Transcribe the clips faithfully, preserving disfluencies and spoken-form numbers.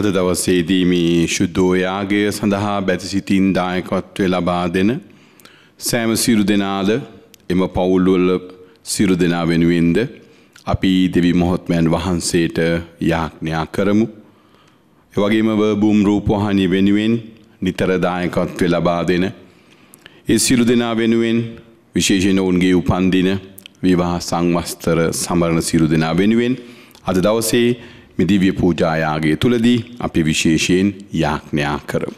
අද දවසේදී මේ ශුද්ධෝ යාගය සඳහා බැති සිතින් දායකත්වය ලබා දෙන සෑම සියලු දෙනාද එම පවුල්වල සියලු දෙනා වෙනුවෙන්ද අපි දෙවි මහත්මයන් වහන්සේට යාඥා කරමු. ඒ වගේම වර්බුම් රූපවාහිනිය වෙනුවෙන් නිතර දායකත්වය ලබා දෙන ඒ සියලු දෙනා වෙනුවෙන් විශේෂයෙන් ඔවුන්ගේ උපන්දින විවාහ සංවස්තර සමරන සියලු දෙනා වෙනුවෙන් අද දවසේ මේ දිව්‍ය පූජා යාගය තුලදී අපි විශේෂයෙන් යාඥා කරමු.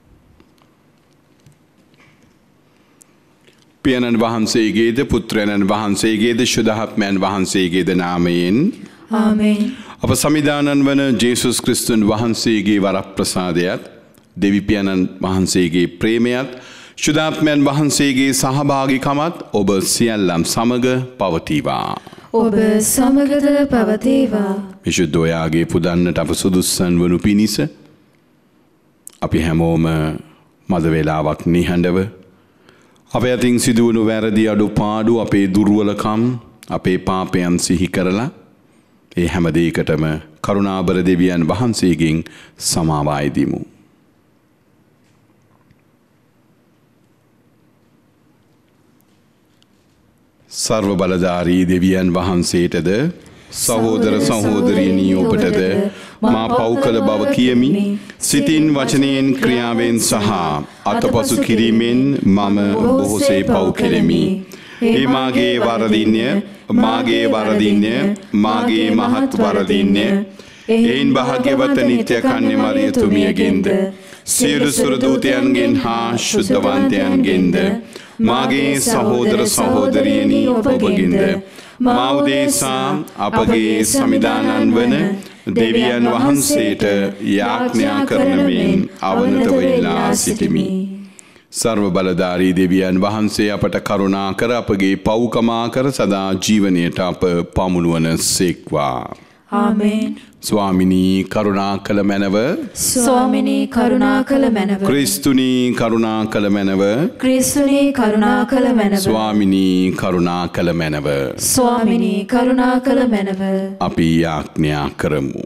පියාණන් වහන්සේගේද පුත්‍රයන්න් වහන්සේගේද ශුද්ධාත්මයන් වහන්සේගේද නාමයෙන් ආමේන්. අප සමිදානන් වන ජේසුස් ක්‍රිස්තුන් වහන්සේගේ වරප්‍රසාදයත් දෙවි පියාණන් වහන්සේගේ ප්‍රේමයත් ශුද්ධාත්මයන් වහන්සේගේ සහභාගීකමත් ඔබ සියල්ලන් සමග පවතිවා. ඔබ සමගද පවතිවා. විශුද්ධ යාගයේ පුදන්නට අප සුදුස්සන් වනු පිණිස අපි හැමෝම මද වේලාවක් නිහඬව අපේ අතින් සිදුවනු වැරදි අඩුපාඩු අපේ දුර්වලකම් අපේ පාපයන් සිහි කරලා ඒ හැම දෙයකටම කරුණාබර දෙවියන් වහන්සේගෙන් සමාව අයදිමු. සර්ව බලධාරී දෙවියන් වහන්සේටද සහෝදර සහෝදරියනි ඔබටද මා පව් කළ බව කියමි සිතින් වචනයෙන් ක්‍රියාවෙන් සහ අතපසු කිරීමෙන් මම බොහෝසේ පව් කෙරෙමි. ඒ මාගේ වරදින්ය මාගේ වරදින්ය මාගේ මහත් වරදින්ය. එයින් භාග්‍යවත් නිත්‍ය කන්‍ය මරියතුමියගෙන්ද සියලු සුරදූතයන්ගෙන් හා ශුද්ධවන්තයන්ගෙන්ද මාගේ සහෝදර සහෝදරියනි ඔබගෙන්ද මා උදෙසා අපගේ සමිදානන් වන දෙවියන් වහන්සේට යාඥා කරන මෙන් අවනතව ඉල්ලා සිටිමි. සර්ව බලධාරී දෙවියන් වහන්සේ අපට කරුණා කර අපගේ පව්කමා කර සදා ජීවනයට අප පමුණුවන සේක්වා. ආමේන්. ස්වාමිනී කරුණා කළ මැනව ස්වාමිනී කරුණා කළ මැනව ක්‍රිස්තුනී කරුණා කළ මැනව ක්‍රිස්තුනී කරුණා කළ මැනව ස්වාමිනී කරුණා කළ මැනව ස්වාමිනී කරුණා කළ මැනව අපි යාඥා කරමු.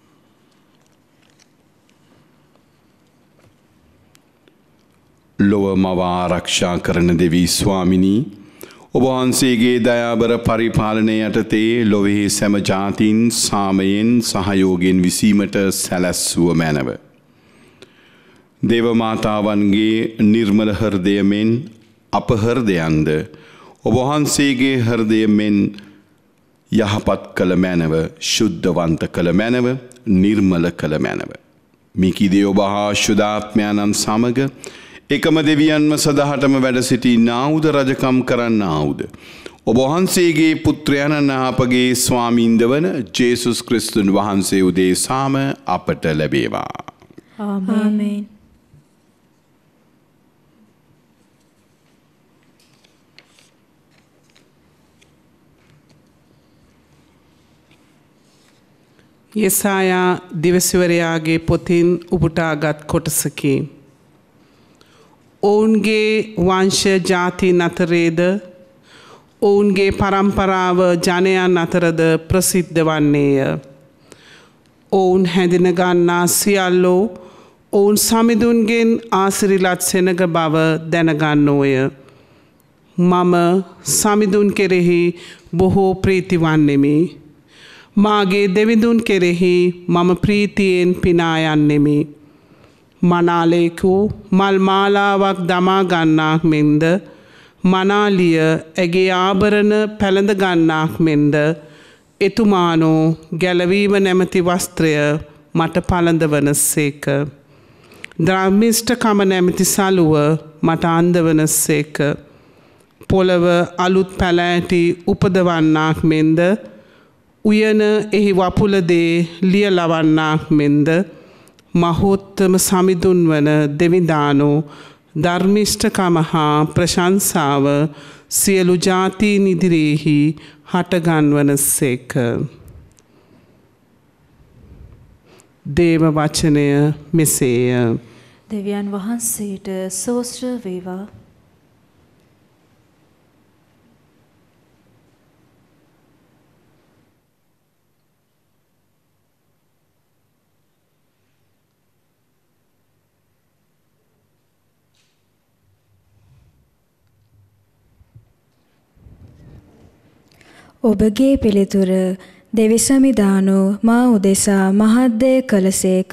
ලොව මව ආරක්ෂා කරන දෙවී ස්වාමිනී ඔබ වහන්සේගේ දයාබර පරිපාලනය යටතේ ලොවෙහි සෑම ජාතීන් සාමයෙන් සහයෝගයෙන් විසීමට සැලැස්සුව මැනව. දේව මාතාවන්ගේ නිර්මල හෘදයමෙන් අප හෘදයන්ද ඔබ වහන්සේගේ හෘදයමෙන් යහපත් කළ මැනව ශුද්ධවන්ත කළ මැනව නිර්මල කළ මැනව. මිකිදේ ඔබ හා ශුද්ධාත්මයන්න් සමග එකම දෙවියන්ම සදහටම වැඩ සිටි නාවුද රජකම් කරන්න ආවුද. ඔබ වහන්සේගේ පුත්‍රයණන් අපගේ ස්වාමීන්ද වන ජේසුස් ක්‍රිස්තුන් වහන්සේ උදෙසාම අපට ලැබේවා. ආමේන්. යෙසායා දිවසිවරයාගේ පොතින් උපුටාගත් කොටසකි. ඔවුන්ගේ වංශ ජාතීන් අතරේද ඔවුන්ගේ පරම්පරාව ජනයන් අතරද ප්‍රසිද්ධ වන්නේය. ඔවුන් හැඳින ගන්නා සියල්ලෝ ඔවුන් සමිඳුන්ගෙන් ආසිරිලත් සෙනග බව දැනගන්නෝය. මම සමිඳුන් කෙරෙහි බොහෝ ප්‍රීති වන්නෙමි. මාගේ දෙවිඳුන් කෙරෙහි මම ප්‍රීතියෙන් පිනා යන්නෙමි. මනාලේකු මල් මාලාවක් දමා ගන්නාක් මෙන්ද මනාලිය ඇගේ ආභරණ පැළඳ ගන්නාක් මෙන්ද එතුමානෝ ගැලවීම නැමැති වස්ත්‍රය මට පළඳවන සේක. ධර්මිෂ්ඨකම නැමැති සලුව මට අන්දවන සේක. පොළව අලුත් පැලෑටි උපදවන්නාක් මෙන්ද උයන එහි වපුලදේ ලිය ලවන්නාක් මෙන්ද මහෝත්තම සමිඳුන් වන දෙවිදානෝ ධර්මිෂ්ඨකම හා ප්‍රශංසාව සියලු ජාතීන් ඉදිරියෙහි හටගන්වන සේක. දේව වචනය මෙසේය. දෙවියන් වහන්සේට සෝස්ත්‍ර වේවා. ඔබගේ පිළිතුර දෙවි සමිදානෝ මා උදෙසා මහත් දේ කළසේක.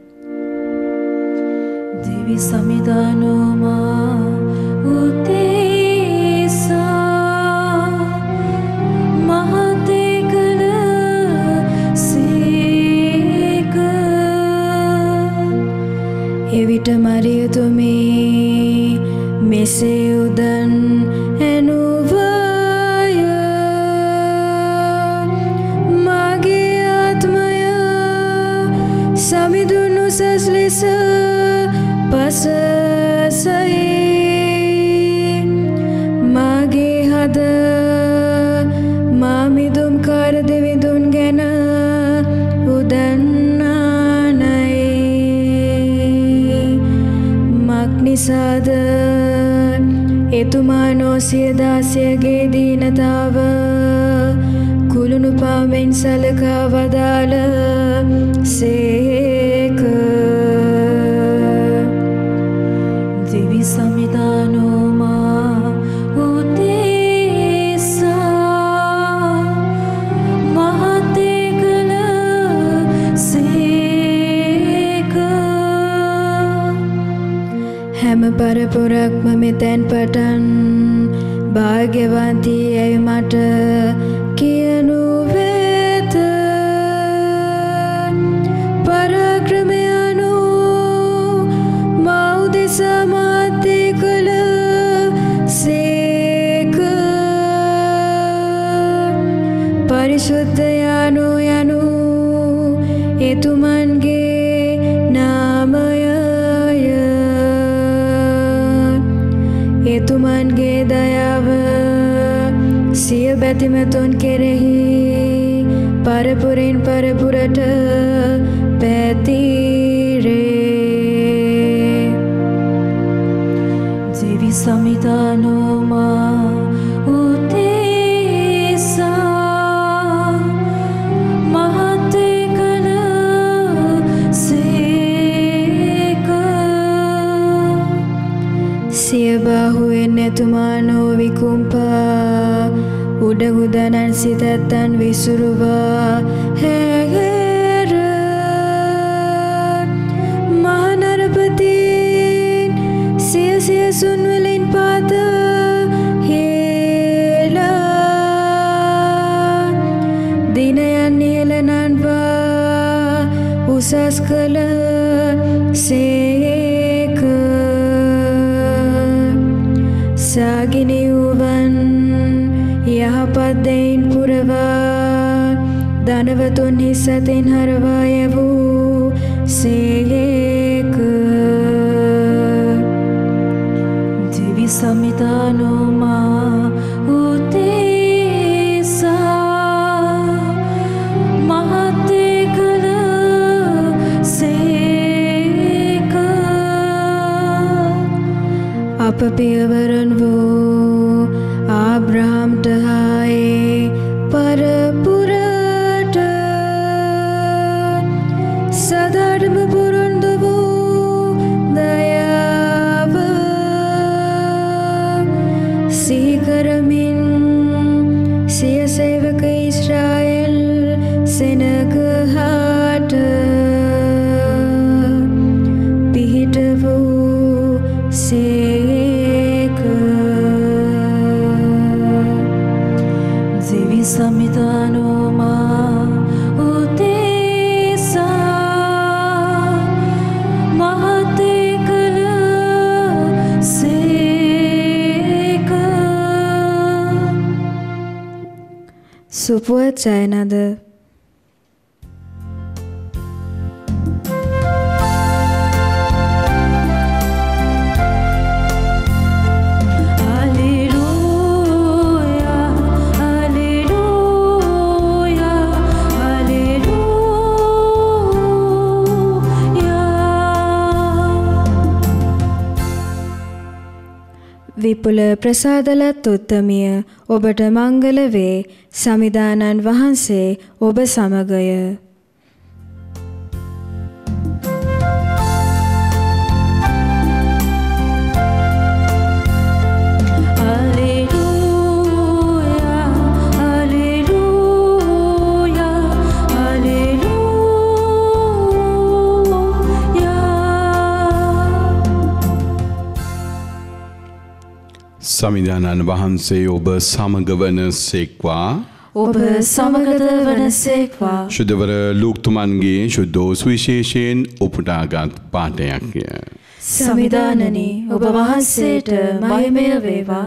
දෙවි සමිදානෝ මා උදෙසා මහත් දේ කළසේක. එවිට මරියතුමී මෙසේ උදන් ඇනුවාය. මගේ ආත්මය සමිඳුන් උසස් ලෙස පසසයි. මගේ හද මා මිදුම් කර දෙවිඳුන් ගැන උදන්නානයි. මක් නිසාද එතුමා නොසිය දාසයගේ දීනතාව කුළුණු පාමෙන් සලකා වදාළ සේක. දෙවි සමිදානෝ මා උදෙසා මහත් දේ කළසේක. හැම පරපුරක්ම මෙතැන් පටන් භාග්‍යවන්තී ඇයි මට කියනු වෙත. පරාක්‍රමයනු මා උදෙසා මහත් දේ කළසේක. පරිශුද්ධ යනු යනු එතුමන්ගේ නාමය. එතුමන්ගේ දයාව සිය බැතිමතුන් කෙරෙහි පරපුරින් පරපුරට පැතිරේ. දෙවි සමිදානෝ මා උදෙසා මහත් දේ කළසේක. සිය බාහුවෙන් එතුමා නොවිකුම්පා උඩගුදනන් සිතැත්තන් විසුරුවා හැර. මහනරපතින් සිය සියසුන් වලින් පාත හේලා දිනයන් ඉහළ නන්වා උසස් කළ සේක. සාගිනි වූවන් යහපත් දෙයින් පුරවා ධනවතුන් හිස්සතින් හරවා යැවූ සේක. දෙවි සමිදානෝ මා උදෙසා මහත් දේ කළසේක. අප පියවරන් වූ ආබ්‍රහම්ට හායේ පරපුරට සදාටම පුරුන්දු වූ දයාව සිහි කරමින් සිය සේවක ඊශ්‍රායෙල් සෙනගහට පිහිට වූ සේක. දෙවි සමිදානෝ මා උදෙසා මහත් දේ කළසේක. සුපුවත් ජයනද. විපුල ප්‍රසාදලත් උත්තමිය ඔබට මංගල වේ. සමිදානන් වහන්සේ ඔබ සමගය. Alleluia, Alleluia. සමිධානන් වහන්සේ ඔබ සමග වන සේක්වා ඔබ සමගද වනසේක්වා. ශුද්ධවර ලූක්තුමන්ගේ ශුද්ධෝ සුවිශේෂයෙන් උපුටාගත් පාඨයක්ය. සමිධානනි ඔබ වහන්සේට මහිමය වේවා.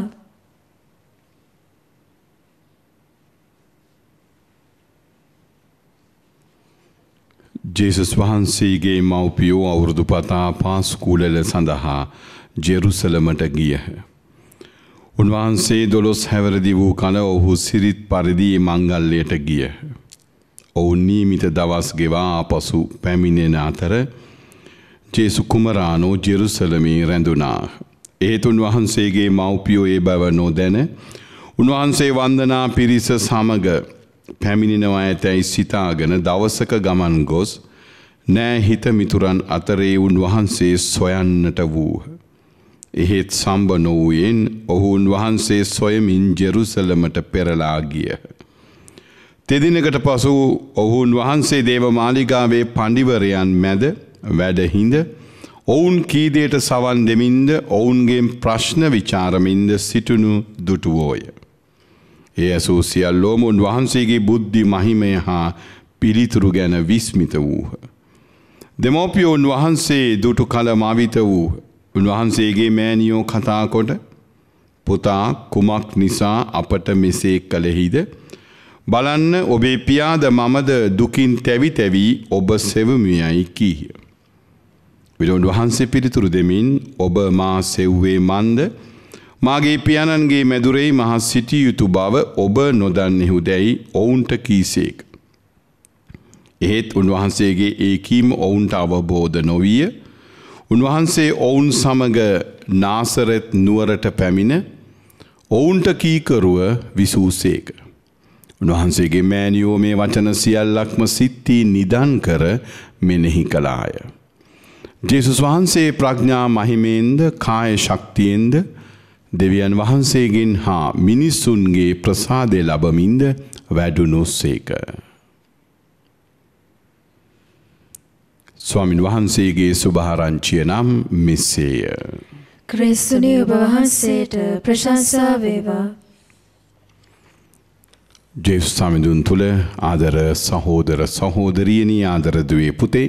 ජේසුස් වහන්සේගේ මව්පියෝ අවුරුදු පතා පාස්කූලල සඳහා ජෙරුසලමට ගියහ. උන්වහන්සේ දොළොස් හැවරදි වූ කල ඔහු සිරිත් පරිදි මංගල්‍යයට ගියහ. ඔවුන් නියමිත දවස් ගෙවා ආපසු පැමිණෙන අතර ජේසු කුමරානෝ ජෙරුසලමේ රැඳුණා. ඒත් උන්වහන්සේගේ මව්පියෝ ඒ බව නොදැන උන්වහන්සේ වන්දනා පිරිස සමග පැමිණෙනවා ඇතැයි සිතාගෙන දවසක ගමන් ගොස් නෑ හිත මිතුරන් අතරේ උන්වහන්සේ සොයන්නට වූහ. එහෙත් සම්බ නොවූයෙන් ඔහු උන්වහන්සේ සොයමින් ජෙරුසලමට පෙරලා ගියහ. තෙදිනකට පසු ඔහු උන්වහන්සේ දේව මාලිගාවේ පඬිවරයන් මැද වැඩහිඳ ඔවුන් කීදයට සවන් දෙමින්ද ඔවුන්ගේ ප්‍රශ්න විචාරමින්ද සිටුණු දුටුවෝය. ඒ ඇසූ සියල්ලෝම උන්වහන්සේගේ බුද්ධි මහිමය හා පිළිතුරු ගැන විස්මිත වූහ. දෙමෝපියෝ උන්වහන්සේ දුටු කල මවිත වූහ. උන්වහන්සේගේ මෑණියෝ කතා කොට පුතා කුමක් නිසා අපට මෙසේ කළෙහිද? බලන්න ඔබේ පියාද මමද දුකින් තැවි තැවි ඔබ සෙවමියයි කීහ. උන්වහන්සේ පිළිතුරු දෙමින් ඔබ මා සෙව්වේ මන්ද? මාගේ පියාණන්ගේ මැදුරේ මහ සිටිය යුතු බව ඔබ නොදන්නෙහුදැයි ඔවුන්ට කීසේක. එහෙත් උන්වහන්සේගේ ඒ කීම ඔවුන්ට අවබෝධ නොවිය. උන්වහන්සේ ඔවුන් සමග නාසරෙත් නුවරට පැමිණ ඔවුන්ට කීකරුව විසූසේක. උන්වහන්සේගේ මෑණියෝ මේ වචන සියල්ලක්ම සිත්ති නිදන් කර මෙනෙහි කළාය. ජේසුස් වහන්සේ ප්‍රඥා මහිමෙන්ද කාය ශක්තියෙන්ද දෙවියන් වහන්සේගෙන් හා මිනිස්සුන්ගේ ප්‍රසාදය ලබමින්ද වැඩුණුසේක. ස්වාමින් වහන්සේගේ සුභාරංචිය නම් මෙසේය. ක්‍රිස්තුනි ඔබ වහන්සේට ප්‍රශංසා වේවා. ජේසුස් සමිඳුන් තුළ ආදර සහෝදර සහෝදරියනි ආදර දුවේ පුතේ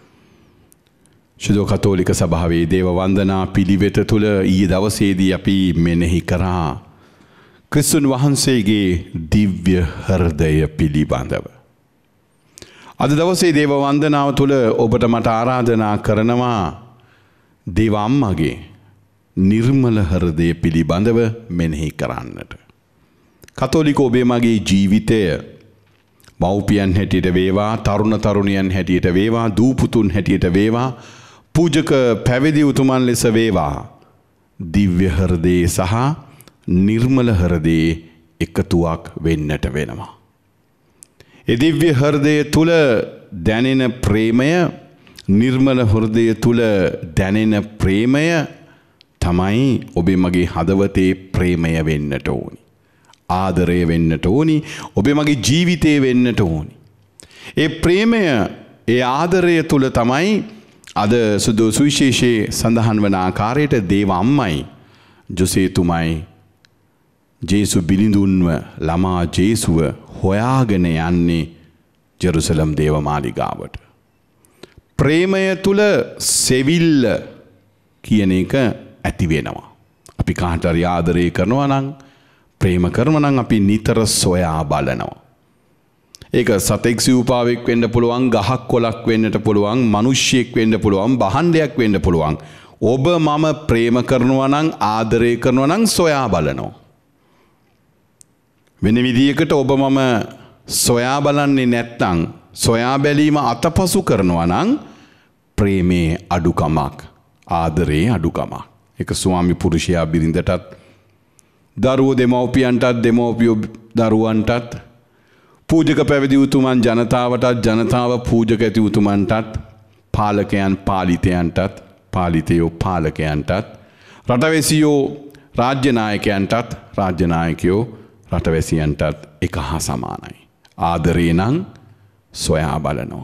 ශුද්ධ කතෝලික සභාවේ දේව වන්දනා පිළිවෙත තුළ ඊයේ දවසේදී අපි මෙනෙහි කරා ක්‍රිස්තුන් වහන්සේගේ දිව්‍ය හෘදය පිළිබඳව. අද දවසේ දේව වන්දනාව තුළ ඔබට මට ආරාධනා කරනවා දේව අම්මගේ නිර්මල හෘදය පිළිබඳව මෙනෙහි කරන්නට. කතෝලික ඔබේ මගේ ජීවිතය මව්පියන් හැටියට වේවා, තරුණ තරුණියන් හැටියට වේවා, දූපුතුන් හැටියට වේවා, පූජක පැවිදි උතුමන් ලෙස වේවා දිව්‍ය හෘදයේ සහ නිර්මල හෘදයේ එකතුවක් වෙන්නට වෙනවා. ඒ දිව්‍ය හෘදය තුල දැනෙන ප්‍රේමය, නිර්මල හෘදය තුල දැනෙන ප්‍රේමය තමයි ඔබේ මගේ හදවතේ ප්‍රේමය වෙන්නට ඕනි. ආදරය වෙන්නට ඕනි. ඔබේ මගේ ජීවිතේ වෙන්නට ඕනි. ඒ ප්‍රේමය, ඒ ආදරය තුල තමයි අද සුදු සුවිශේෂයේ සඳහන් වන ආකාරයට දේව අම්මයි ජොසේතුමයි ජේසු බිලිඳුන්ව ළමා ජේසුව හොයාගෙන යන්නේ ජෙරුසලම් දේව මාලිගාවට. ප්‍රේමය තුල සෙවිල්ල කියන එක ඇති වෙනවා. අපි කාට හරි ආදරය කරනවා නම්, ප්‍රේම කරනවා නම් අපි නිතර සොයා බලනවා. ඒක සතෙක් සිව්පාවෙක් වෙන්න පුළුවන්, ගහක් කොළක් වෙන්නට පුළුවන්, මිනිස්සෙක් වෙන්න පුළුවන්, භාණ්ඩයක් වෙන්න පුළුවන්. ඔබ මම ප්‍රේම කරනවා නම්, ආදරය කරනවා නම් සොයා බලනවා. වෙන විදියකට ඔබ මම සොයා බලන්නේ නැත්නම්, සොයා බැලීම අතපසු කරනවා නම් ප්‍රේමේ අඩුකමක්, ආදරේ අඩුකමක්. ඒක ස්වාමි පුරුෂයා බිරිඳටත්, දරුවෝ දෙමව්පියන්ටත්, දෙමව්පියෝ දරුවන්ටත්, පූජක පැවිදි උතුමන් ජනතාවටත්, ජනතාව පූජක ඇති උතුමන්ටත්, පාලකයන් පාලිතයන්ටත්, පාලිතයෝ පාලකයන්ටත්, රටවැසියෝ රාජ්‍ය නායකයන්ටත්, රාජ්‍ය නායකයෝ රටවැසියන්ටත් එක හා සමානයි. ආදරේ නම් සොයා බලනවා.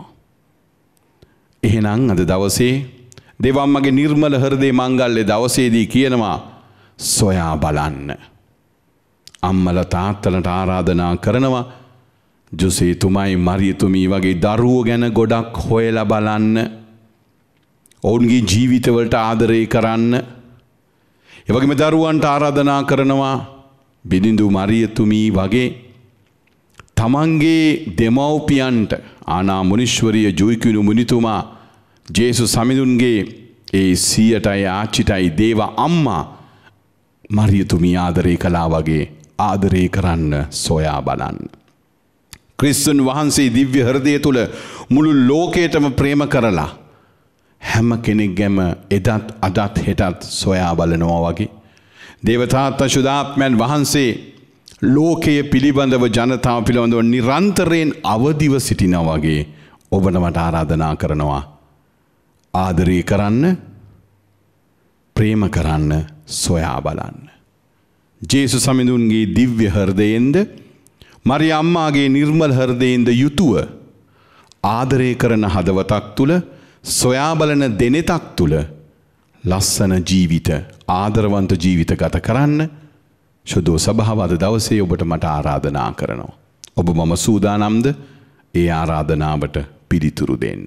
එහෙනම් අද දවසේ දෙවම්මගේ නිර්මල හෘදේ මංගල්‍ය දවසේදී කියනවා සොයා බලන්න. අම්මල තාත්තලට ආරාධනා කරනවා ජොසේතුමයි මරියතුමී වගේ දරුවෝ ගැන ගොඩක් හොයලා බලන්න. ඔවුන්ගේ ජීවිතවලට ආදරය කරන්න. ඒ වගේම දරුවන්ට ආරාධනා කරනවා බිලිඳු මරියතුමී වගේ තමන්ගේ දෙමව්පියන්ට ආනා මුනිශ්වරිය ජොයිකිනු මුනිතුමා ජේසුස් සමිඳුන්ගේ ඒ සියයටයි ආච්චිටයි දේව අම්මා මරියතුමී ආදරය කළා වගේ ආදරය කරන්න සොයා බලන්න. ක්‍රිස්තුන් වහන්සේ දිව්‍ය හෘදය තුල මුළු ලෝකයටම ප්‍රේම කරලා හැම කෙනෙක්ගේම එදත් අදත් හෙටත් සොයා බලනවා වගේ දේවතාත්ම සුදාත්මයන් වහන්සේ ලෝකයේ පිළිබඳව ජනතාව පිළිබඳව නිරන්තරයෙන් අවදිව සිටිනා වගේ ඔබට මට ආරාධනා කරනවා ආදරය කරන්න ප්‍රේම කරන්න සොයා බලන්න. ජේසුස් සමිඳුන්ගේ දිව්‍ය හෘදයෙන්ද මරිය අම්මාගේ නිර්මල හෘදයෙන්ද යුතුව ආදරය කරන හදවතක් තුල සොයා බලන දෙනෙතක් තුල ලස්සන ජීවිත ආදරවන්ත ජීවිත ගත කරන්න ශුද්ධ සභාව අද දවසේ ඔබට මට ආරාධනා කරනවා. ඔබ මම සූදානම්ද ඒ ආරාධනාවට පිළිතුරු දෙන්න.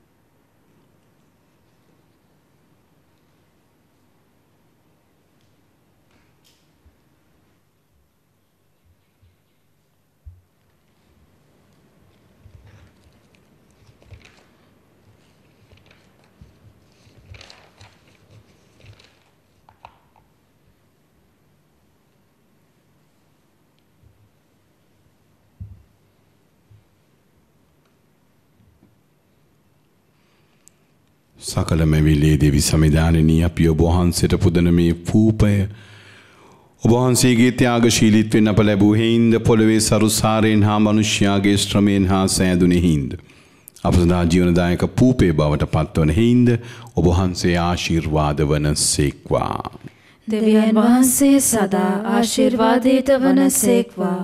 සකල මැවිලේ දෙවි සමිධානනී අපි ඔබ වහන්සේට පුදන මේ පූපය ඔබ වහන්සේගේ ත්‍යාගශීලීත්වයෙන් අප ලැබූ හේින්ද පොළවේ සරුසාරයෙන් හා මනුෂ්‍යයාගේ ශ්‍රමයෙන් හා සෑදුනේ හින්ද අප සදා ජීවනදායක පූපේ බවට පත්වන හේින්ද ඔබ වහන්සේ ආශිර්වාද වන සේක්වා. දෙවියන් වහන්සේ සදා ආශිර්වාදිත වන සේක්වා.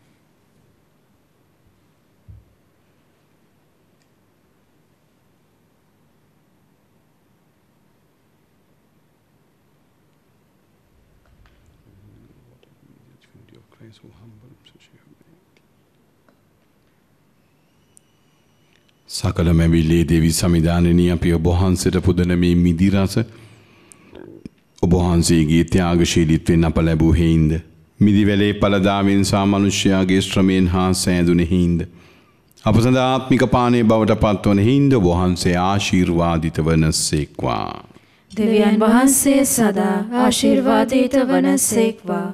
සකල මැවිල්ලේ දෙවි සමිධානනී අපි ඔබ වහන්සේට පුදන මේ මිදි රස ඔබ වහන්සේගේ ත්‍යාගශීලීත්වයෙන් අප ලැබූ හේින්ද මිදි වැලේ පළදාවෙන් සා මනුෂ්‍යයාගේ ශ්‍රමයෙන් හා සෑදුන හේින්ද අප සඳහා ආත්මික පානය බවට පත්වන හේින්ද ඔබ වහන්සේ ආශිර්වාදිත වන සේක්වා. දෙවියන් වහන්සේ සදා ආශිර්වාදිත වන සේක්වා.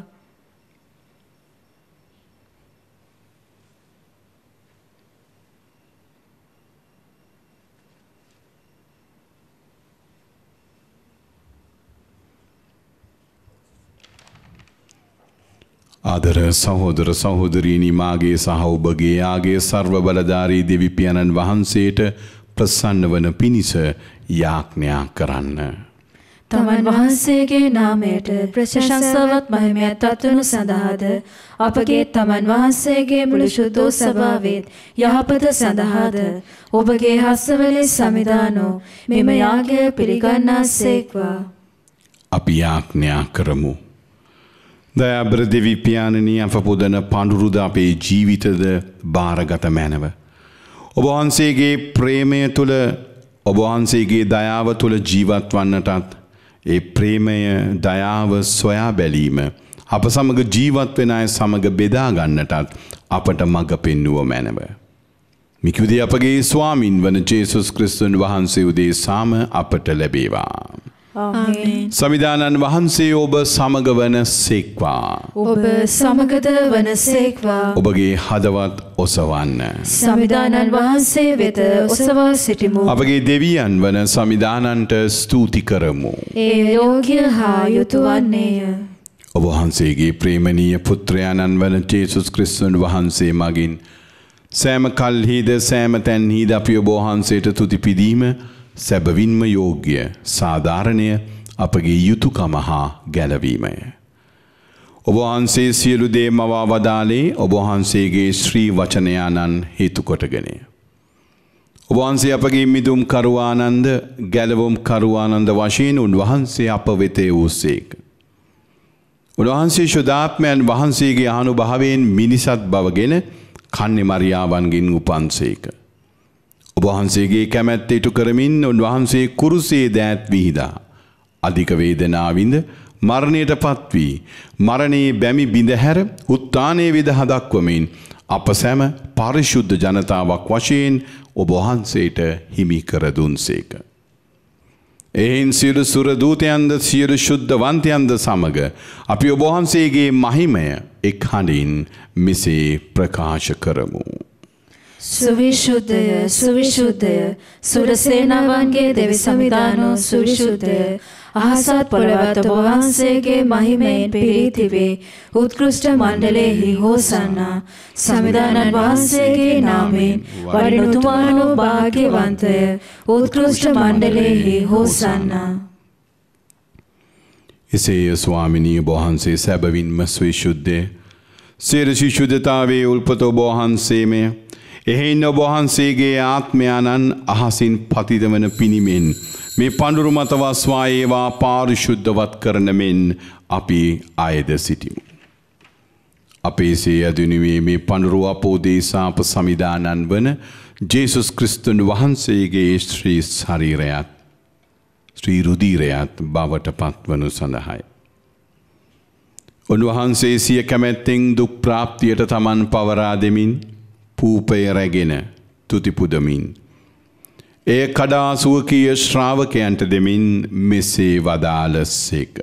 ආදර සහෝදර සහෝදරීනි මාගේ සහ ඔබගේ ආගේ සර්ව බලධාරී දෙවි පියාණන් වහන්සේට ප්‍රසන්න වන පිණිස යාඥා කරන්න. තමන් වහන්සේගේ නාමයට ප්‍රශංසාවත් මහිමයත් අත්වනු සඳහාද අපගේ තමන් වහන්සේගේ මුළු ශුද්ධ සභාවෙත් යහපත සඳහාද ඔබගේ හස්තවලේ සමිදානෝ මෙම යාගය පිළිගන්නාසේක්වා. අපි යාඥා කරමු. දයාබර දෙවි පියාණනී අප පුදන පඬුරුද අපේ ජීවිතද බාරගත මැනව. ඔබ වහන්සේගේ ප්‍රේමය තුළ ඔබ වහන්සේගේ දයාව තුළ ජීවත් වන්නටත් ඒ ප්‍රේමය දයාව සොයා බැලීම අප සමග ජීවත් වෙන අය සමග බෙදා ගන්නටත් අපට මඟ පෙන්වුව මැනව. මිකුදී අපගේ ස්වාමින් වන ජේසුස් ක්‍රිස්තුන් වහන්සේ උදෙසාම අපට ලැබේවා. ආමේන්. සමිදානන් වහන්සේ ඔබ සමග වන සේක්වා. ඔබ සමගද වන සේක්වා. ඔබගේ හදවත් ඔසවන්න. සමිදානන් වහන්සේ වෙත ඔසවා සිටිමු. අපගේ දෙවියන් වන සමිදානන්ට ස්තුති කරමු. ඒ යෝග්‍ය හා යුතු වන්නේය. ඔබ වහන්සේගේ ප්‍රේමණීය පුත්‍රයාණන් වන ජේසුස් ක්‍රිස්තුන් වහන්සේ මගින් සෑම කල්හිද සෑම තැන්හිද අපි ඔබ වහන්සේට තුති පිදීම සැබවින්ම යෝග්‍ය සාධාරණය අපගේ යුතුයකම හා ගැලවීමය. ඔබ වහන්සේ සියලු දේ මවා වදාළේ ඔබ වහන්සේගේ ශ්‍රී වචනයාණන් හේතු කොටගෙනය. ඔබ වහන්සේ අපගේ මිදුම් කරුවානන්ද ගැලවුම් කරුවානන්ද වශයෙන් උන්වහන්සේ අප වෙත වූසේක. උන්වහන්සේ ශුද්ධාත්මයන් වහන්සේගේ අනුභවයෙන් මිනිසත් බවගෙන කන්නේ මරියාවන්ගෙන් උපන්සේක. ඔබ වහන්සේගේ කැමැත්ත ඉටු කරමින් උන්වහන්සේ කුරුසේ දෑත් විහිදා අධික වේදනාවින්ද මරණයට පත්වී මරණයේ බැමි බිඳහැර උත්ථානයේ විදහ දක්වමින් අප සැම පරිශුද්ධ ජනතාවක් වශයෙන් ඔබ වහන්සේට හිමි කර දුන්සේක. එයින් සියලු සුර දූතයන්ද සියලු ශුද්ධවන්තයන්ද සමග අපි ඔබ වහන්සේගේ මහිමය එක් හඬින් මෙසේ ප්‍රකාශ කරමු. සුවිශුද්ධය සුවිශුද්ධය සුරසේනාවන්ගේ දෙවි සමිදානෝ සුවිශුද්ධය අහසත් පොළවත් ඔබ වහන්සේගේ මහිමයෙන් පිරී තිබේ උත්කෘෂ්ඨ මණ්ඩලයෙහි හෝසන්නා සමිදානන් වහන්සේගේ නාමයෙන් වඩිනුතුමානෝ භාග්‍යවන්තය උත්කෘෂ්ඨ මණ්ඩලයෙහි හෝසන්නා. එසේය ස්වාමිනී ඔබ වහන්සේ සැබවින්ම සවිශුද්ධය සියලු ශුද්ධතාවේ උල්පත ඔබ වහන්සේමය. එහෙයින් ඔබ වහන්සේගේ ආත්මයානන් අහසින් පතිතවන පිණිමෙන් මේ පඳුරු මත වස්වා ඒවා පාරිශුද්ධවත් කරන මෙන් අපි අයද සිටිමු. අපේ සේ ඇදුණුවේ මේ පඳුරු අපෝදේශා අප සමිදානන් වන ජේසුස් ක්‍රිස්තුන් වහන්සේගේ ශ්‍රී ශරීරයත් ශ්‍රී රුධිරයත් බවට පත්වනු සඳහායි. උන්වහන්සේ සිය කැමැත්තෙන් දුක් ප්‍රාප්තියට තමන් පවරා දෙමින් පූපය රැගෙන තුති පුදමින් ඒ කඩා සුවකීය ශ්‍රාවකයන්ට දෙමින් මෙසේ වදාළසේක.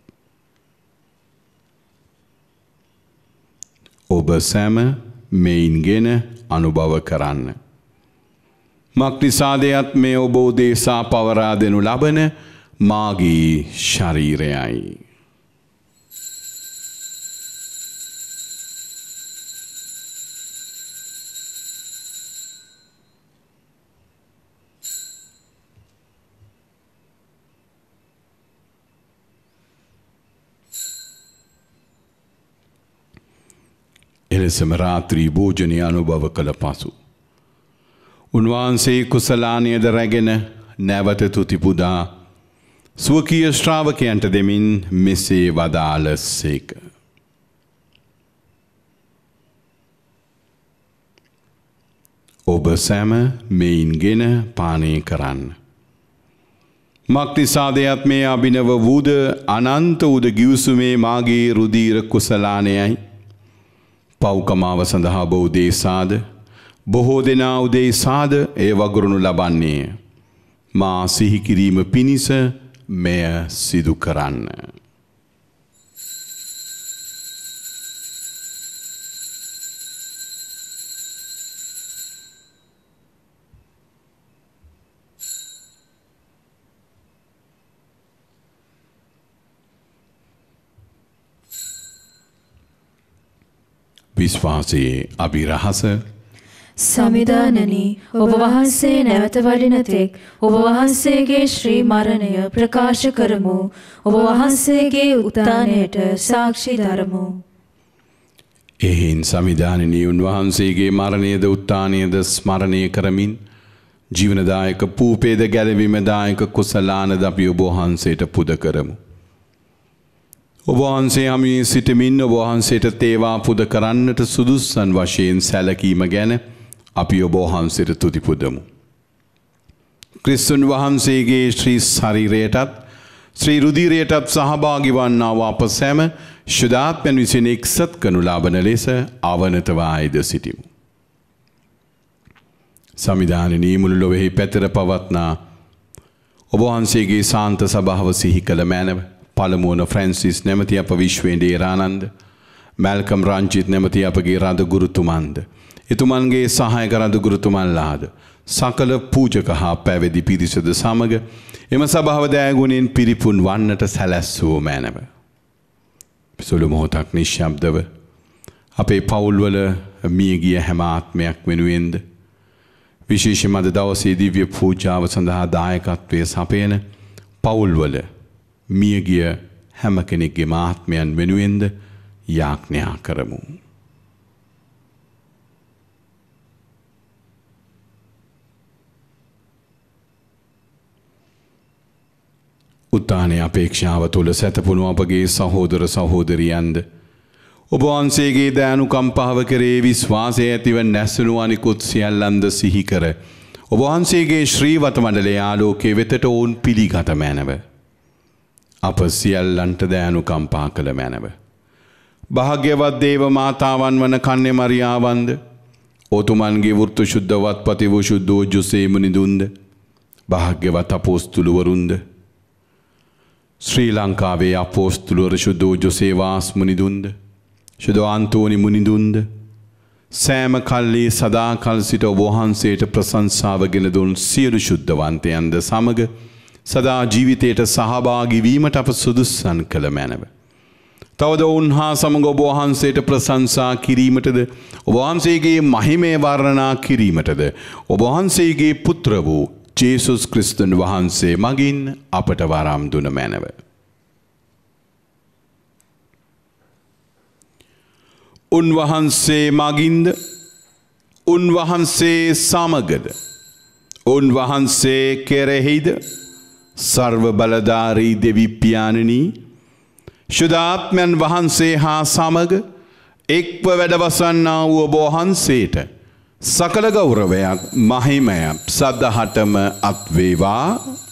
ඔබ සැම මෙයින්ගෙන අනුභව කරන්න. මක්නිසාදයත් මේ ඔබ උදෙසා පවරා දෙනු ලබන මාගේ ශරීරයයි. එලෙසම රාත්‍රී භෝජනය අනුභව කළ පසු. උන්වහන්සේ කුසලානයද රැගෙන නැවත තුතිපුදා ස්වකීය ශ්‍රාවකයන්ට දෙමින් මෙසේ වදාළසේක. ඔබ සැම මෙයින්ගෙන පානය කරන්න. මක්නිසාදයත් මේ අභිනව වූද අනන්ත උද ගිවිසුමේ මාගේ රුධීර කුසලානයයි. පෞකමාව සඳහා බෞදේසාද බොහෝ දෙනා උදෙසාද ඒ වගුරුණු ලබන්නේ මා සිහිකිරීම පිණිස මෙය සිදු කරන්න. විශ්වාසයේ අභිරහස සමිදානනි ඔබ වහන්සේ නැවත වඩින තෙක් ඔබ වහන්සේගේ ශ්‍රී මරණය ප්‍රකාශ කරමු. ඔබ වහන්සේගේ උත්ථානයට සාක්ෂි දරමු. එහෙන් සමිදානනී උන්වහන්සේගේ මරණයද උත්ථානයද ස්මරණය කරමින් ජීවනදායක පූපේද ගැලවීමදායක කුසලානද අපි ඔබ වහන්සේට පුද කරමු. ඔබ වහන්සේ හමුවේ සිටමින් ඔබ වහන්සේට තේවා පුද කරන්නට සුදුස්සන් වශයෙන් සැලකීම ගැන අපි ඔබ වහන්සේට තුති පුදමු. ක්‍රිස්තුන් වහන්සේගේ ශ්‍රී ශරීරයටත් ශ්‍රී රුධිරයටත් සහභාගී වන්නා වූ අප සැම ශුද්ධාත්මයන් විසින් එක්සත් කරනු ලබන ලෙස අවනතවා අයද සිටිමු. සමිදානනී මුළු ලොවෙහි පැතිර පවත්නා ඔබ වහන්සේගේ ශාන්ත සභාව සිහි කළ මැනව පළමුවන ෆ්‍රැන්සිස් නැමැති අප විශ්වයේ දේරානන්ද මැල්කම් රංචිත් නැමැති අපගේ රද ගුරුතුමන්ද එතුමන්ගේ සහායක රද ගුරුතුමන්ලාද සකල පූජක හා පැවිදි පිරිසද සමග එම සභාව දෑගුණෙන් පිරිපුන් වන්නට සැලැස්සූ මැනව. සුළු මොහොතක් නිශ්ශබ්දව අපේ පවුල්වල මියගිය හැම ආත්මයක් වෙනුවෙන්ද විශේෂයෙන්ම අද දවසේ දිව්‍ය පූජාව සඳහා දායකත්වයේ සපයන පවුල්වල මියගිය හැම කෙනෙක්ගේ ආත්මයන් වෙනුවෙන්ද යාඥා කරමු. උත්තානයේ අපේක්ෂාව තුළ සැතපුණු අපගේ සහෝදර සහෝදරියන්ද ඔබ වහන්සේගේ දයානුකම්පාව කරේ විශ්වාසය ඇතිව නැසුණු අනිකුත් සියල්ලන්ද සිහි කර ඔබ වහන්සේගේ ශ්‍රීවත මණ්ඩලයේ ආලෝකයේ වෙතට ඔවුන් පිළිගත මැනව. අප සියල්ලන්ට දයානුකම්පා කළ මැනව. භාග්‍යවත් දේව මාතාවන් වන කන්‍ය මරියාවන්ද ඔතුමන්ගේ වෘත්තු ශුද්ධවත් පති වූ ශුද්ධෝ ජොසේ මුනිදුන්ද භාග්‍යවත් අපෝස්තුලවරුන්ද ශ්‍රී ලංකාවේ අපෝස්තුලවර ශුද්ධෝ ජොසේ වාස් මුනිදුන්ද ශුද්ධ අන්තෝනි මුනිදුන්ද සෑම කල්ලි සදාකල් සිට ඔබ වහන්සේට ප්‍රශංසාව ගෙන දුන් සියලු ශුද්ධවන්තයන්ද සමග සදා ජීවිතයට සහභාගී වීමට අප සුදුස්සන් කළ මැනව. තවද ඔවුන් හා සමග ඔබ වහන්සේට ප්‍රශංසා කිරීමටද ඔබ වහන්සේගේ මහිමය වර්ණනා කිරීමටද ඔබ වහන්සේගේ පුත්‍ර වූ ජේසුස් ක්‍රිස්තුන් වහන්සේ මගින් අපට වරම් දුන මැනව. උන්වහන්සේ මගින්ද උන්වහන්සේ සමගද උන්වහන්සේ කෙරෙහිද සර්ව බලධාරී දෙවි පියාණනි ශුද්ධාත්මයන් වහන්සේ හා සමග එක්ව වැඩවසන්නා වූ ඔබ වහන්සේට සකල ගෞරවයක් මහිමය සදහටම අත්වේවා.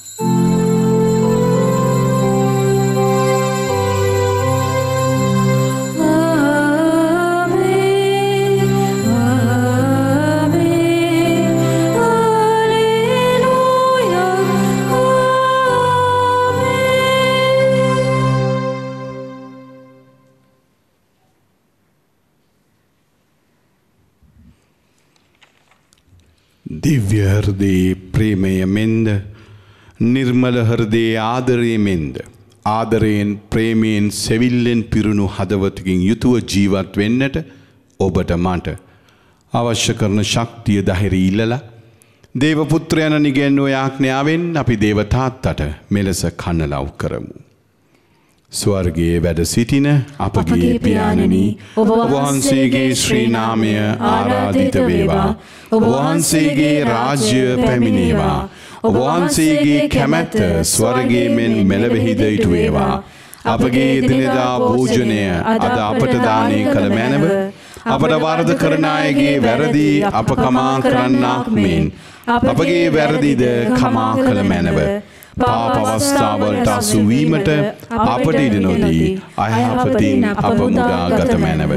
දිව්‍ය හෘදයේ ප්‍රේමය මෙන්ද නිර්මල හෘදයේ ආදරය මෙන්ද ආදරයෙන් ප්‍රේමයෙන් සෙවිල්ලෙන් පිරුණු හදවතකින් යුතුව ජීවත් වෙන්නට ඔබට මට අවශ්‍ය කරන ශක්තිය ධෛර්යය ඉල්ලලා දේව පුත්‍රයන් නිගෙන්නෝ යාඥාවෙන් අපි දේව තාත්තට මෙලෙස කන්නලව් කරමු. ස්වර්ගයේ වැඩ සිටින අපගේ පියාණනි ඔබ වහන්සේගේ ශ්‍රී නාමය ආරාධිත වේවා. ඔබ වහන්සේගේ රාජ්‍ය පැමිණේවා. ඔබ වහන්සේගේ කැමැත්ත ස්වර්ගයේ මෙන් මෙලොවෙහිද ඉටු වේවා. අපගේ එදිනෙදා භෝජනය අද අපට දානය කළ මැනව. අපට වරද කරන අයගේ වැරදි අප කමා කරන්නාක් මෙන් අපගේ වැරදිද කමා කළ මැනව. පාප අවස්ථාවලට අසු වීමට අපට ඉඩ නොදී අයහපතින් අප මුදා ගත මැනව.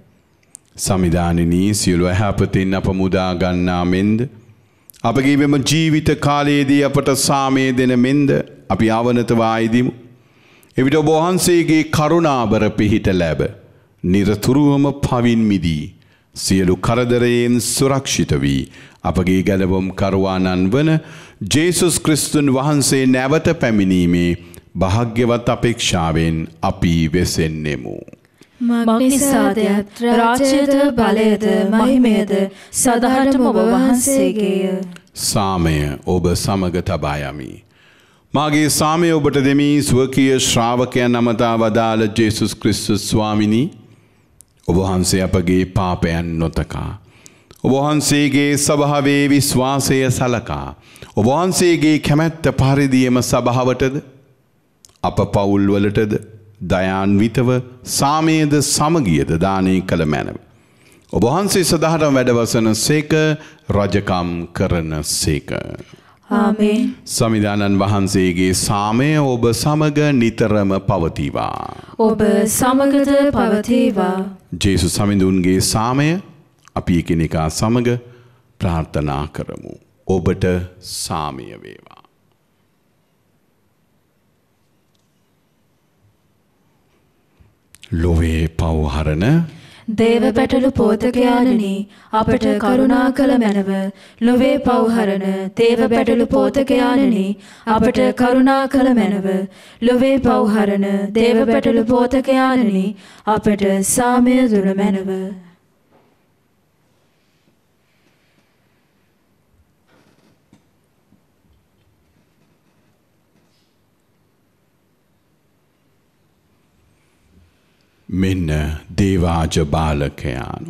සමිදානිනී සියලු අයහපතින් අප මුදා ගන්නා මෙන්ද අපගේ මෙම ජීවිත කාලයේදී අපට සාමය දෙන මෙන්ද අපි අවනත වායිදිමු. එවිට ඔබ වහන්සේගේ කරුණාබර පිහිට ලැබ නිරතුරුවම පවින් මිදී සියලු කරදරයෙන් සුරක්ෂිත වී අපගේ ගැලවුම් කරුවාණන් වන ජේසුස් ක්‍රිස්තුන් වහන්සේ නැවත පැමිණීමේ භාග්‍යවත් අපේක්ෂාවෙන් අපි වෙසෙන්නෙමු. මක්නිසාදයත් රාජ්‍යද බලයද මහිමයද සදහටම ඔබ වහන්සේගේය. සාමය ඔබ සමග තබා යමි. මාගේ සාමය ඔබට දෙමි ස්වකීය ශ්‍රාවකයන් අමතා වදාළ ජේසුස් ක්‍රිස්තුස් ස්වාමිනී ඔබ වහන්සේ අපගේ පාපයන් නොතකා ඔබ වහන්සේගේ ස්වභාවයේ විශ්වාසය සලකා ඔබ වහන්සේගේ කැමැත්ත පරිදියම සභාවටද අප පවුල්වලටද දයාන්විතව සාමයේද සමගියද දානය කළ මැනව. ඔබ වහන්සේ සදාටම වැඩවසන සේක රජකම් කරන සේක. ආමේන්. සමිදානන් වහන්සේගේ සාමය ඔබ සමග නිතරම පවතිවා. ඔබ සමගද පවතිවා. ජේසුස් සමිඳුන්ගේ සාමය අපි එකිනෙකා සමග ප්‍රාර්ථනා කරමු. ඔබට සාමය වේවා. ලොවේ පව්හරණ දේව පැටළු පෝතකයාණනි අපට කරුණා කළ මැනව. ලොවේ පව්හරණ දේව පැටළු පෝතකයාණනි අපට කරුණා කළ මැනව. ලොවේ පව්හරණ දේව පැටළු පෝතකයාණනි අපට සාමය දුන මැනව. මෙන්න දේවාජ බාලකයානු.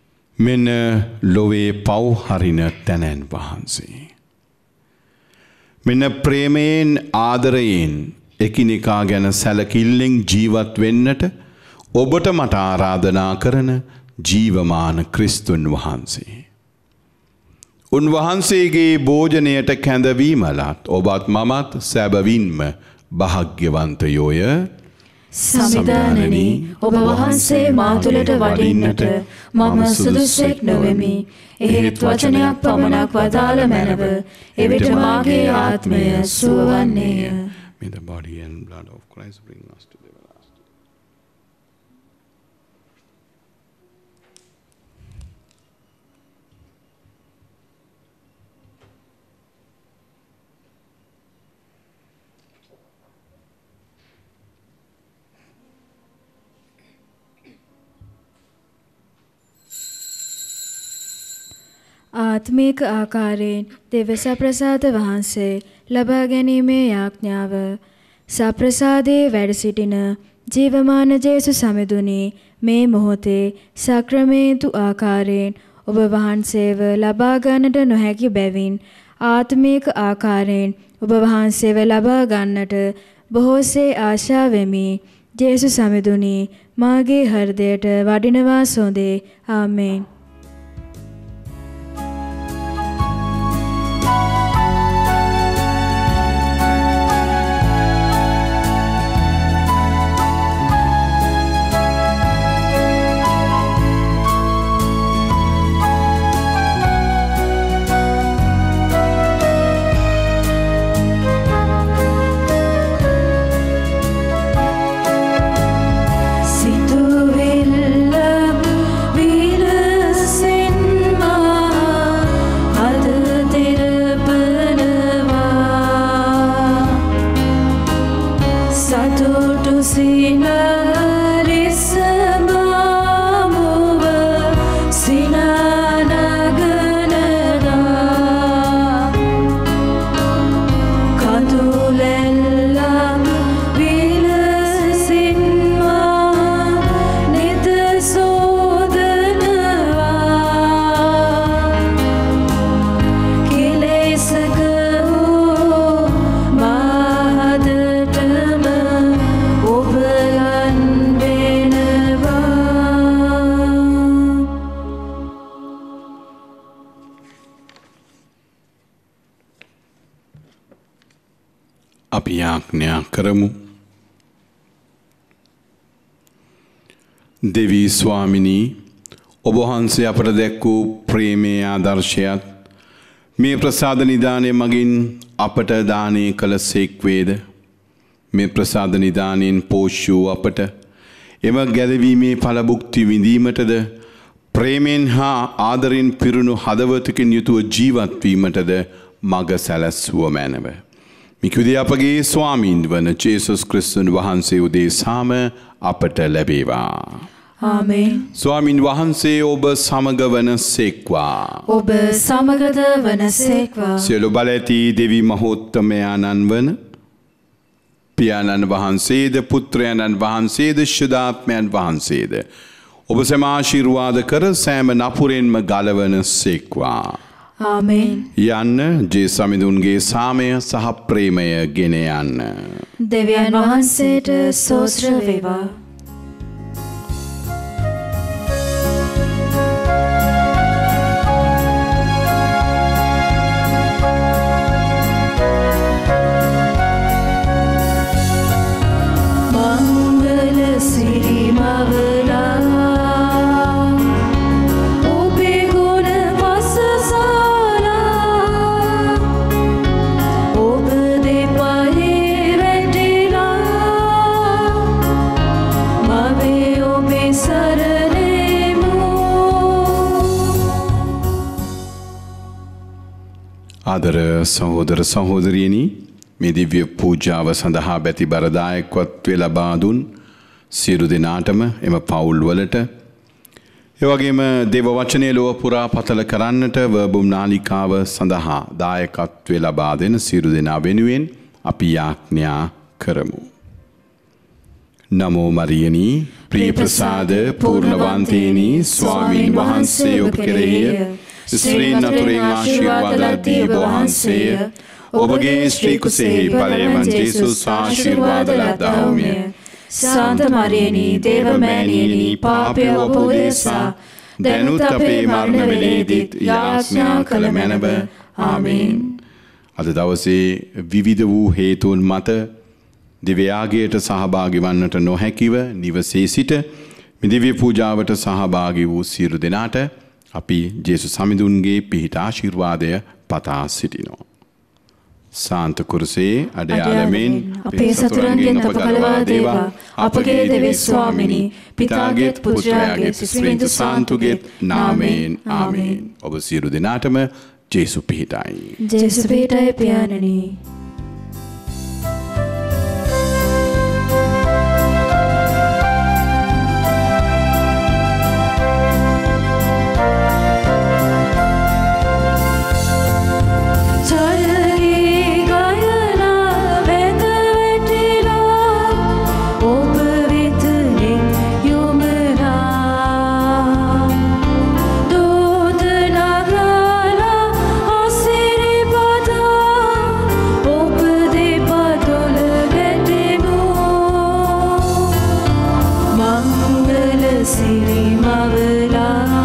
මෙන්න ලොවේ පව් හරින තැනැන් වහන්සේ. මෙන්න ප්‍රේමයෙන් ආදරයෙන් එකිනෙකා ගැන සැලකිල්ලෙන් ජීවත් වෙන්නට ඔබට මට ආරාධනා කරන ජීවමාන ක්‍රිස්තුන් වහන්සේ. උන්වහන්සේගේ භෝජනයට කැඳවීමලත් ඔබත් මමත් සැබවින්ම භාග්‍යවන්තයෝය. සමිදානනි ඔබ වහන්සේ මා තුළට වඩින්නට මම සුදුසෙක් නොවෙමි. එහෙත් වචනයක් පමණක් වදාළ මැනව එවිට මාගේ ආත්මය සුවවන්නේය. May the body and blood of Christ bring us to the everlasting. ආත්මික ආකාරයෙන් දෙව සප්‍රසාද වහන්සේ ලබා ගැනීමේ යාඥාව සප්‍රසාදයේ වැඩ සිටින ජීවමාන ජේසු සමිඳුනි මේ මොහොතේ සක්‍රමේන්තු ආකාරයෙන් ඔබ වහන්සේව ලබා ගන්නට නොහැකි බැවින් ආත්මික ආකාරයෙන් ඔබ වහන්සේව ලබා ගන්නට බොහෝසේ ආශා වෙමි. ජේසු සමිඳුනි මාගේ හෘදයට වඩිනවා සොඳේ. ආමේන්. අපි යාඥා කරමු. දෙවී ස්වාමිනී ඔබ වහන්සේ අපට දැක් වූ ප්‍රේමයේ ආදර්ශයත් මේ ප්‍රසාද නිදානය මගින් අපට දානය කළ සේක් වේද. මේ ප්‍රසාද නිදානයෙන් පෝෂ්‍ය වූ අපට එම ගැලවීමේ ඵල භුක්ති විඳීමටද ප්‍රේමයෙන් හා ආදරෙන් පිරුණු හදවතකින් යුතුව ජීවත් වීමටද මඟ සැලැස්සුව මැනව. මිකුදී අපගේ ස්වාමීන් වන ජේසුස් ක්‍රිස්තුන් වහන්සේ උදෙසාම අපට ලැබේවා. ආමේන්. ස්වාමීන් වහන්සේ ඔබ සමග වන සේක්වා. ඔබ සමගද වන සේක්වා. සියලු බල ඇති දෙවි මහෝත්තමයාණන් වන පියාණන් වහන්සේද පුත්‍රයාණන් වහන්සේද ශුද්ධාත්මයන් වහන්සේද ඔබ සැම ආශිර්වාද කර සෑම නපුරෙන්ම ගලවන සේක්වා. ආමේන්. යන්න ජේ සමිඳුන්ගේ සාමය සහ ප්‍රේමය ගෙන යන්න. දෙවියන් වහන්සේට ස්තෝත්‍ර වේවා. මංගල සිරිමවලා ආදර සහෝදර සහෝදරියනි මේ දිව්‍ය පූජාව සඳහා බැති බරදායකත්වය ලබා දුන් සියලු දෙනාටම එම පවුල් වලට එවැගේම දේව වචනේ ලොව පුරා පතල කරන්නට වර්බුම් නාලිකාව සඳහා දායකත්වය ලබා දෙන සියලු දෙනා වෙනුවෙන් අපි යාඥා කරමු. නමෝ මරියනි ප්‍රිය ප්‍රසාද පූර්ණවන්තේනි ස්වාමීන් වහන්සේ ඔබ කෙරෙහිය ස්ත්‍රීන් අතුරින් ආශිර්වාද ලැබී ඔබ වහන්සේය. ඔබගේ ශ්‍රී කුසෙහි බලයෙන් ජේසුස් ආශිර්වාද ලදවුමිය. සාන්ත මරියනි දේවමෑණියනි පාපය ඔබ උදෙසා දැනුත් අපේ මරණ වේලේදීත් යාඥා කළ මැනව. ආමේන්. අද දවසේ විවිධ වූ හේතුන් මත දිව්‍යයාගයට සහභාගී වන්නට නොහැකිව නිවසේ සිට මේ දිව්‍ය පූජාවට සහභාගී වූ සියලු දෙනාට අපි ජේසුස් සමිඳුන්ගේ පිහිට ආශිර්වාදය පතා සිටිනවා. සාන්ත කුරුසේ අඩයාලමින් අපේ සතුරන්ගෙන් අප කලවා දේවා. අපගේ දෙවිස් ස්වාමිනී පිතාගේත් පුත්‍රයාගේත් ස්ත්‍රීන්තු සාන්තුගේත් නාමයෙන්. ආමේන්. ඔබ සියලු දෙනාටම ජේසු පිහිටයි. ජේසු පිහිටයි පියාණනි. Siri Mavla